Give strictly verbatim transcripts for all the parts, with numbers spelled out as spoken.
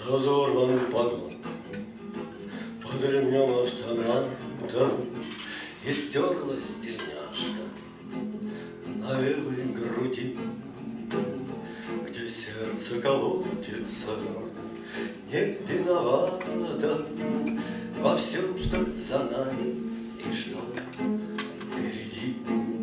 Разорван погон под ремнем автомата, и стерлась тельняшка на левой груди, где сердце колотится не виновата во всем, что за нами и что впереди.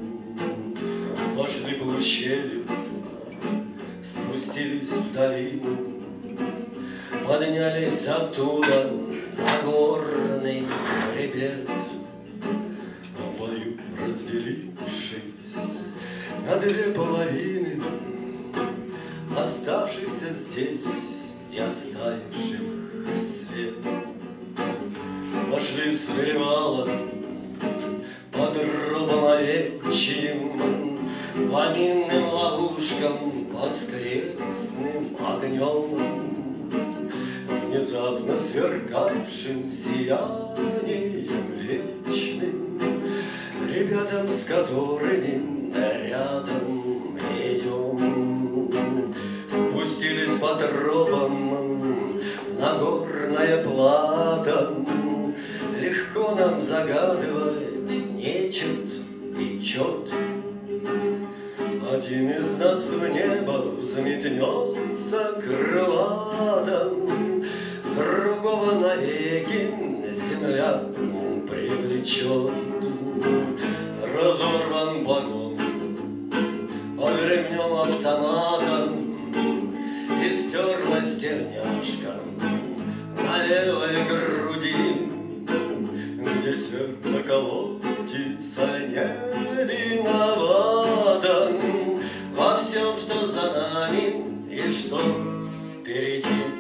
Пошли по ущелью, спустились в долину, поднялись оттуда на горный хребет, в бою разделившись на две половины, оставшихся здесь и оставивших след. Пошли с перевала по трубам овечьим, по минным ловушкам, под скрестным огнем, внезапно сверкавшим сиянием вечным, ребятам, с которыми рядом идем. Спустились по тропам на горное плато, легко нам загадывать нечет и чет. Один из нас в небо взметнется крылатом, другого навеки земля привлечет. Разорван погон под ремнем автомата, и стерлась тельняшка на левой груди, где сердце колотится не виновата во всем, что за нами и что впереди.